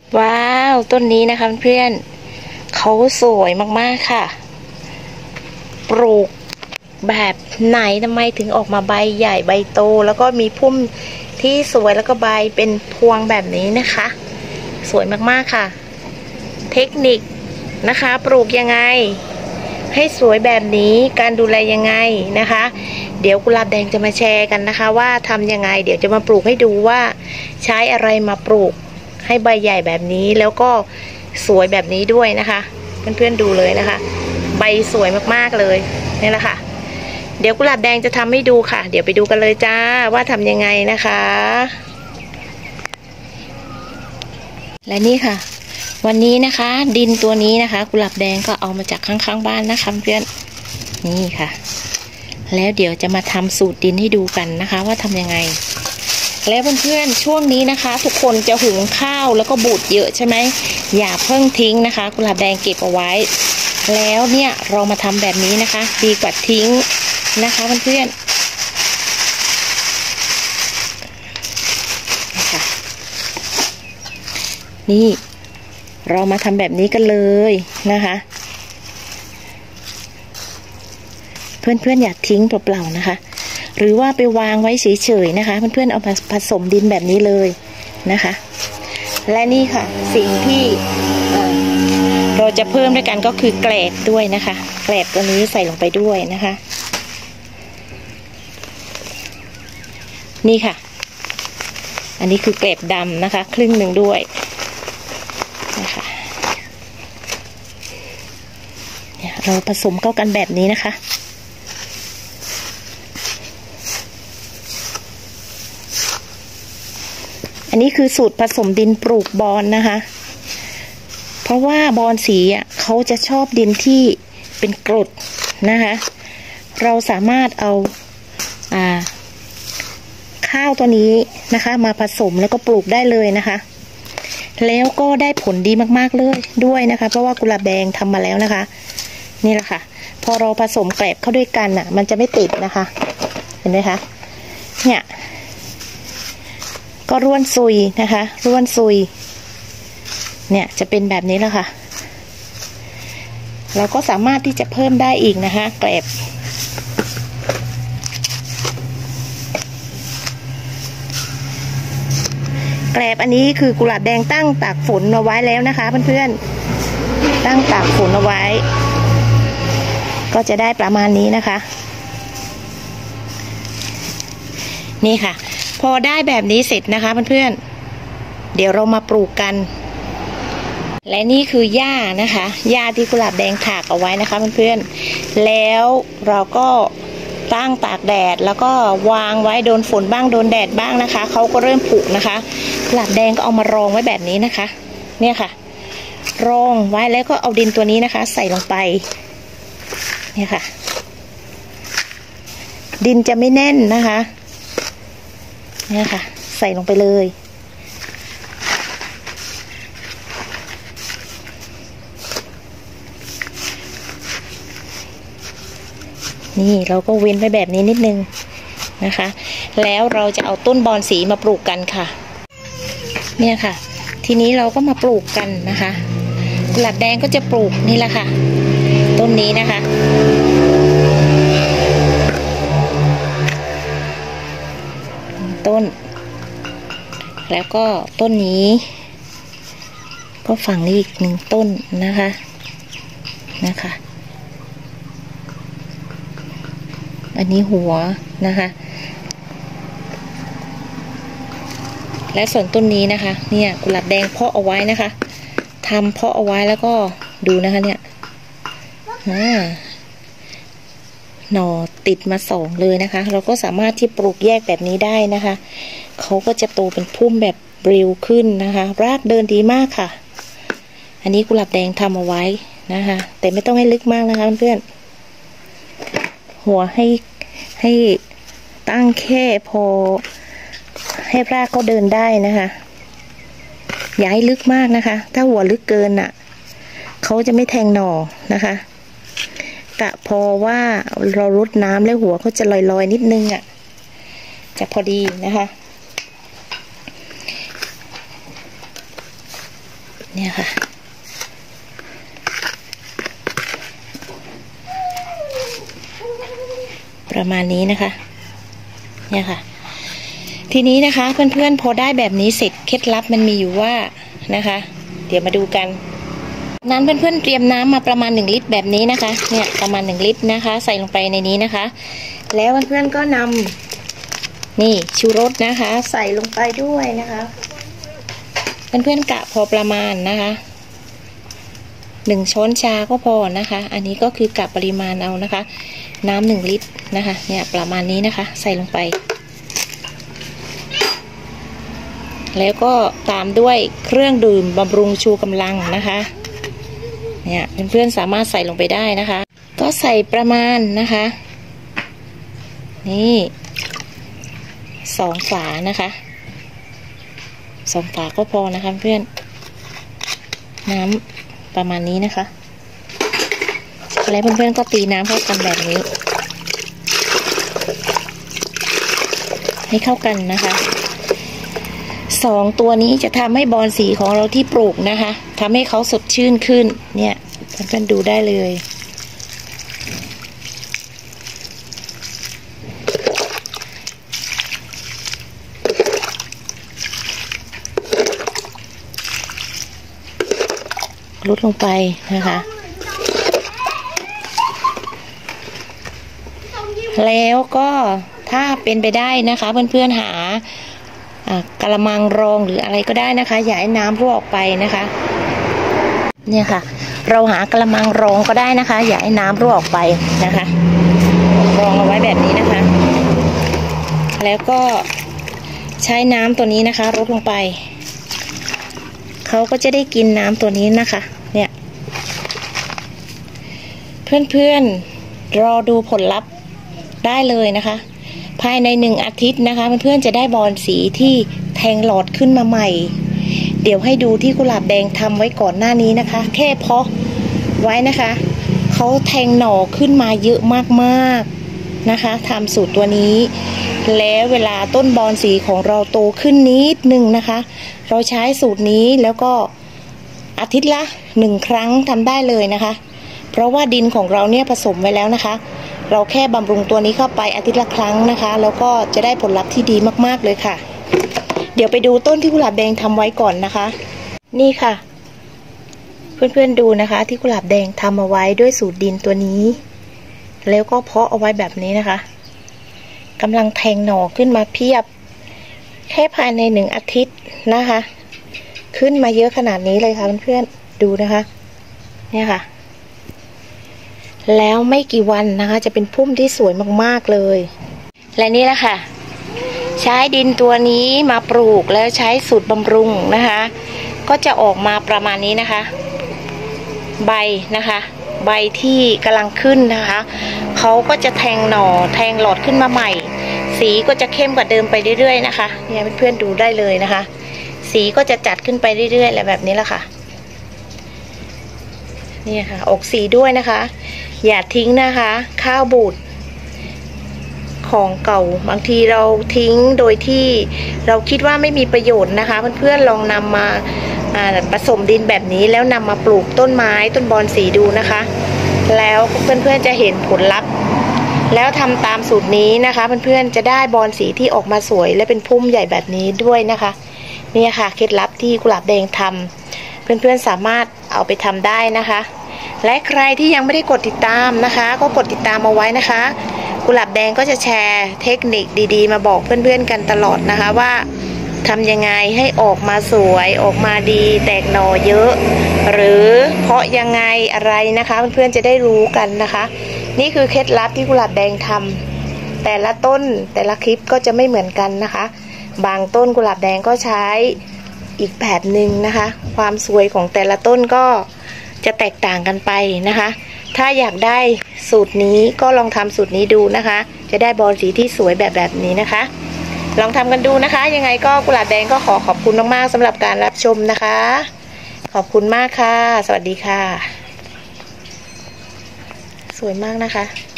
ว้าวต้นนี้นะคะเพื่อนเขาสวยมากๆค่ะปลูกแบบไหนทำไมถึงออกมาใบใหญ่ใบโตแล้วก็มีพุ่มที่สวยแล้วก็ใบเป็นพวงแบบนี้นะคะสวยมากๆค่ะเทคนิคนะคะปลูกยังไงให้สวยแบบนี้การดูแลยังไงนะคะเดี๋ยวกุหลาบแดงจะมาแชร์กันนะคะว่าทำยังไงเดี๋ยวจะมาปลูกให้ดูว่าใช้อะไรมาปลูกให้ใบใหญ่แบบนี้แล้วก็สวยแบบนี้ด้วยนะคะเพื่อนๆดูเลยนะคะใบสวยมากๆเลยนี่แหละค่ะเดี๋ยวกุหลาบแดงจะทำให้ดูค่ะเดี๋ยวไปดูกันเลยจ้าว่าทำยังไงนะคะและนี่ค่ะวันนี้นะคะดินตัวนี้นะคะกุหลาบแดงก็เอามาจากข้างๆบ้านนะคะเพื่อนนี่ค่ะแล้วเดี๋ยวจะมาทำสูตรดินให้ดูกันนะคะว่าทำยังไงแล้วเพื่อนๆช่วงนี้นะคะทุกคนจะหุงข้าวแล้วก็บูดเยอะใช่ไหมอย่าเพิ่งทิ้งนะคะกุหลาบแดงเก็บเอาไว้แล้วเนี่ยเรามาทำแบบนี้นะคะดีกว่าทิ้งนะคะเพื่อนๆนะคะนี่เรามาทำแบบนี้กันเลยนะคะเพื่อนๆอย่าทิ้งเปล่าๆนะคะหรือว่าไปวางไว้เฉยๆนะคะเพื่อนๆเอามาผสมดินแบบนี้เลยนะคะและนี่ค่ะสิ่งที่เราจะเพิ่มด้วยกันก็คือแกลบด้วยนะคะแกลบตัวนี้ใส่ลงไปด้วยนะคะนี่ค่ะอันนี้คือแกลบดำนะคะครึ่งหนึ่งด้วยนะคะเนี่ยเราผสมเข้ากันแบบนี้นะคะอันนี้คือสูตรผสมดินปลูกบอนนะคะเพราะว่าบอนสีเขาจะชอบดินที่เป็นกรดนะคะเราสามารถเอาข้าวตัวนี้นะคะมาผสมแล้วก็ปลูกได้เลยนะคะแล้วก็ได้ผลดีมากๆเลยด้วยนะคะเพราะว่ากุหลาบแดงทำมาแล้วนะคะนี่แหละค่ะพอเราผสมแกลบเข้าด้วยกันมันจะไม่ติดนะคะเห็นไหมคะเนี่ยก็ร่วนซุยนะคะร่วนซุยเนี่ยจะเป็นแบบนี้แล้วค่ะเราก็สามารถที่จะเพิ่มได้อีกนะคะแกลบอันนี้คือกุหลาบแดงตั้งตากฝนเอาไว้แล้วนะคะเพื่อนๆตั้งตากฝนเอาไว้ก็จะได้ประมาณนี้นะคะนี่ค่ะพอได้แบบนี้เสร็จนะคะเพื่อนๆเดี๋ยวเรามาปลูกกันและนี่คือหญ้านะคะหญ้าที่กุหลาบแดงถากเอาไว้นะคะเพื่อนๆแล้วเราก็ตั้งตากแดดแล้วก็วางไว้โดนฝนบ้างโดนแดดบ้างนะคะเขาก็เริ่มผุนะคะกุหลาบแดงก็เอามารองไว้แบบนี้นะคะเนี่ยค่ะรองไว้แล้วก็เอาดินตัวนี้นะคะใส่ลงไปเนี่ยค่ะดินจะไม่แน่นนะคะเนี่ยค่ะใส่ลงไปเลยนี่เราก็เว้นไว้แบบนี้นิดนึงนะคะแล้วเราจะเอาต้นบอนสีมาปลูกกันค่ะเนี่ยค่ะทีนี้เราก็มาปลูกกันนะคะกุหลาบแดงก็จะปลูกนี่แหละค่ะต้นนี้นะคะต้นแล้วก็ต้นนี้ก็ฝั่งนี้อีกหนึ่งต้นนะคะอันนี้หัวนะคะและส่วนต้นนี้นะคะเนี่ยกุหลาบแดงเพาะเอาไว้นะคะทำเพาะเอาไว้แล้วก็ดูนะคะเนี่ยหน่อติดมา2เลยนะคะเราก็สามารถที่ปลูกแยกแบบนี้ได้นะคะเขาก็จะโตเป็นพุ่มแบบเร็วขึ้นนะคะรากเดินดีมากค่ะอันนี้กุหลาบแดงทำเอาไว้นะคะแต่ไม่ต้องให้ลึกมากนะคะเพื่อนหัวให้ตั้งแค่พอให้รากเขาเดินได้นะคะอย่าให้ลึกมากนะคะถ้าหัวลึกเกินเขาจะไม่แทงหน่อนะคะกะพอว่าเรารดน้ำแล้วหัวเขาจะลอยๆนิดนึงจะพอดีนะคะเนี่ยค่ะประมาณนี้นะคะเนี่ยค่ะทีนี้นะคะเพื่อนๆพอได้แบบนี้เสร็จเคล็ดลับมันมีอยู่ว่านะคะเดี๋ยวมาดูกันนั้นเพื่อนๆเตรียมน้ำมาประมาณ1 ลิตรแบบนี้นะคะเนี่ยประมาณ1 ลิตรนะคะใส่ลงไปในนี้นะคะแล้วเพื่อนๆก็นำนี่ชูรสนะคะใส่ลงไปด้วยนะคะเพื่อนๆกะพอประมาณนะคะ1 ช้อนชาก็พอนะคะอันนี้ก็คือกะปริมาณเอานะคะน้ำ1 ลิตรนะคะเนี่ยประมาณนี้นะคะใส่ลงไปแล้วก็ตามด้วยเครื่องดื่มบำรุงชูกำลังนะคะเนี่ยเพื่อนๆสามารถใส่ลงไปได้นะคะก็ใส่ประมาณนะคะนี่2 ฝานะคะ2 ฝาก็พอนะคะเพื่อนน้ำประมาณนี้นะคะแล้วเพื่อนๆก็ตีน้ำเข้ากันแบบนี้ให้เข้ากันนะคะ2 ตัวนี้จะทำให้บอลสีของเราที่ปลูกนะคะทำให้เขาสดชื่นขึ้นเนี่ยเพื่อนๆดูได้เลยลดลงไปนะคะแล้วก็ถ้าเป็นไปได้นะคะเพื่อนๆหากระมังรองหรืออะไรก็ได้นะคะอย่าให้น้ำรั่วออกไปนะคะเนี่ยค่ะเราหากระมังรองก็ได้นะคะอย่าให้น้ำรั่วออกไปนะคะรองเอาไว้แบบนี้นะคะแล้วก็ใช้น้ำตัวนี้นะคะลดลงไปเขาก็จะได้กินน้ำตัวนี้นะคะเนี่ยเพื่อนๆรอดูผลลัพธ์ได้เลยนะคะภายใน1 อาทิตย์นะคะเพื่อนๆจะได้บอลสีที่แทงหลอดขึ้นมาใหม่เดี๋ยวให้ดูที่กุหลาบแดงทำไว้ก่อนหน้านี้นะคะแค่เพาะไว้นะคะเขาแทงหน่อขึ้นมาเยอะมากๆนะคะทำสูตรตัวนี้แล้วเวลาต้นบอลสีของเราโตขึ้นนิดนึงนะคะเราใช้สูตรนี้แล้วก็อาทิตย์ละ1 ครั้งทำได้เลยนะคะเพราะว่าดินของเราเนี่ยผสมไว้แล้วนะคะเราแค่บำรุงตัวนี้เข้าไปอาทิตย์ละครั้งนะคะแล้วก็จะได้ผลลัพธ์ที่ดีมากๆเลยค่ะเดี๋ยวไปดูต้นที่กุหลาบแดงทำไว้ก่อนนะคะนี่ค่ะเพื่อนๆดูนะคะที่กุหลาบแดงทำเอาไว้ด้วยสูตรดินตัวนี้แล้วก็เพาะเอาไว้แบบนี้นะคะกำลังแทงหน่อขึ้นมาเพียบแค่ภายใน1 อาทิตย์นะคะขึ้นมาเยอะขนาดนี้เลยค่ะเพื่อนๆดูนะคะเนี่ยค่ะแล้วไม่กี่วันนะคะจะเป็นพุ่มที่สวยมากๆเลยและนี่แหละค่ะใช้ดินตัวนี้มาปลูกแล้วใช้สูตรบำรุงนะคะก็จะออกมาประมาณนี้นะคะใบนะคะใบที่กำลังขึ้นนะคะเขาก็จะแทงหน่อแทงหลอดขึ้นมาใหม่สีก็จะเข้มกว่าเดิมไปเรื่อยๆนะคะเนี่ยเพื่อนๆดูได้เลยนะคะสีก็จะจัดขึ้นไปเรื่อยๆและแบบนี้แหละค่ะนี่ค่ะออกสีด้วยนะคะอย่าทิ้งนะคะข้าวบูดของเก่าบางทีเราทิ้งโดยที่เราคิดว่าไม่มีประโยชน์นะคะเพื่อนๆลองนำมาผสมดินแบบนี้แล้วนำมาปลูกต้นไม้ต้นบอนสีดูนะคะแล้วเพื่อนๆจะเห็นผลลัพธ์แล้วทำตามสูตรนี้นะคะเพื่อนๆจะได้บอนสีที่ออกมาสวยและเป็นพุ่มใหญ่แบบนี้ด้วยนะคะนี่ค่ะเคล็ดลับที่กุหลาบแดงทำเพื่อนๆสามารถเอาไปทำได้นะคะและใครที่ยังไม่ได้กดติดตามนะคะก็กดติดตามเอาไว้นะคะกุหลาบแดงก็จะแชร์เทคนิคดีๆมาบอกเพื่อนๆกันตลอดนะคะว่าทำยังไงให้ออกมาสวยออกมาดีแตกหน่อเยอะหรือเพาะยังไงอะไรนะคะเพื่อนๆจะได้รู้กันนะคะนี่คือเคล็ดลับที่กุหลาบแดงทำแต่ละต้นแต่ละคลิปก็จะไม่เหมือนกันนะคะบางต้นกุหลาบแดงก็ใช้อีกแบบหนึ่งนะคะความสวยของแต่ละต้นก็จะแตกต่างกันไปนะคะถ้าอยากได้สูตรนี้ก็ลองทำสูตรนี้ดูนะคะจะได้บอลสีที่สวยแบบนี้นะคะลองทำกันดูนะคะยังไงก็กุหลาบแดงก็ขอบคุณมากๆสำหรับการรับชมนะคะขอบคุณมากค่ะสวัสดีค่ะสวยมากนะคะ